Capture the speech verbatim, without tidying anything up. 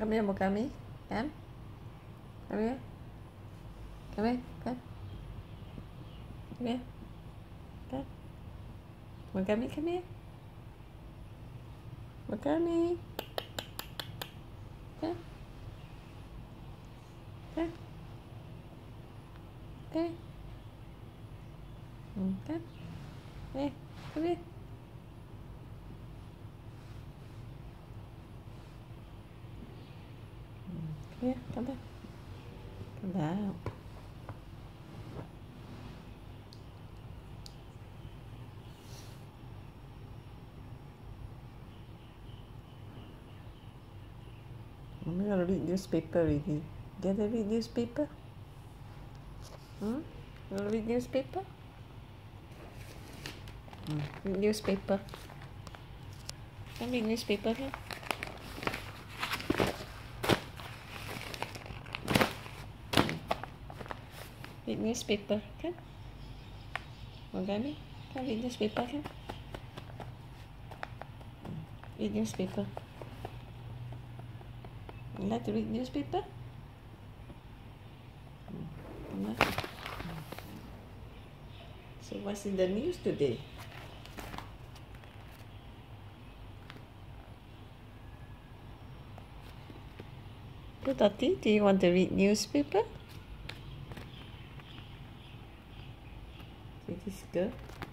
Come here, Mogami. Come. Come here. Come here. Come. Come here. Come. Mogami, come here. Mogami. Come. Come. Come. Mm, Come. Hey, come here. Come here, come back. Come down. I'm gonna read newspaper already. Get to read newspaper? Hmm? You wanna read newspaper? Hmm. Read newspaper. Can read newspaper here? Read newspaper, kan? Mogami, kan read newspaper, kan? Read newspaper. You like to read newspaper? Mm. So what's in the news today? So Tati, do you want to read newspaper? See this girl?